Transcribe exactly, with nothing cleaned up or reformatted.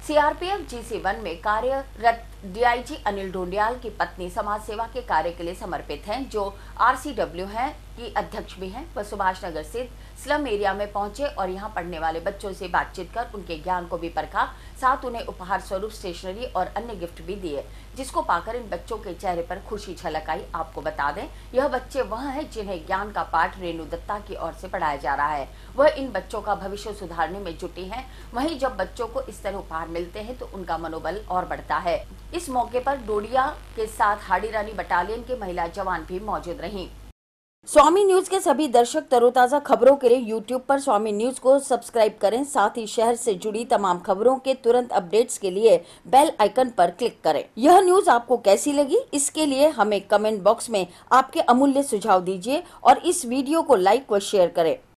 CRPF GC one में कार्यरत DIG Anil ढूंढियाल की पत्नी समाज सेवा के कार्य के लिए समर्पित हैं, जो आरसीडब्ल्यू हैं की अध्यक्ष भी हैं। वह सुभाष नगर स्थित स्लम एरिया में पहुंचे और यहां पढ़ने वाले बच्चों से बातचीत कर उनके ज्ञान को भी परखा, साथ उन्हें उपहार स्वरूप स्टेशनरी और अन्य गिफ्ट भी दिए, जिसको पाकर इन बच्चों के चेहरे पर खुशी झलक आई। आपको बता दें, यह बच्चे वह हैं जिन्हें ज्ञान का पाठ रेणु दत्ता की ओर से पढ़ाया जा रहा है। वह इन बच्चों का भविष्य सुधारने में जुटी हैं। वहीं जब बच्चों को इस तरह उपहार मिलते हैं तो उनका मनोबल और बढ़ता है। इस मौके पर डोडिया के साथ हाड़ी रानी बटालियन के महिला जवान भी मौजूद रहीं। स्वामी न्यूज के सभी दर्शक तरोताजा खबरों के लिए यूट्यूब पर स्वामी न्यूज को सब्सक्राइब करें। साथ ही शहर से जुड़ी तमाम खबरों के तुरंत अपडेट्स के लिए बेल आइकन पर क्लिक करें। यह न्यूज आपको कैसी लगी, इसके लिए हमें कमेंट बॉक्स में आपके अमूल्य सुझाव दीजिए और इस वीडियो को लाइक व शेयर करें।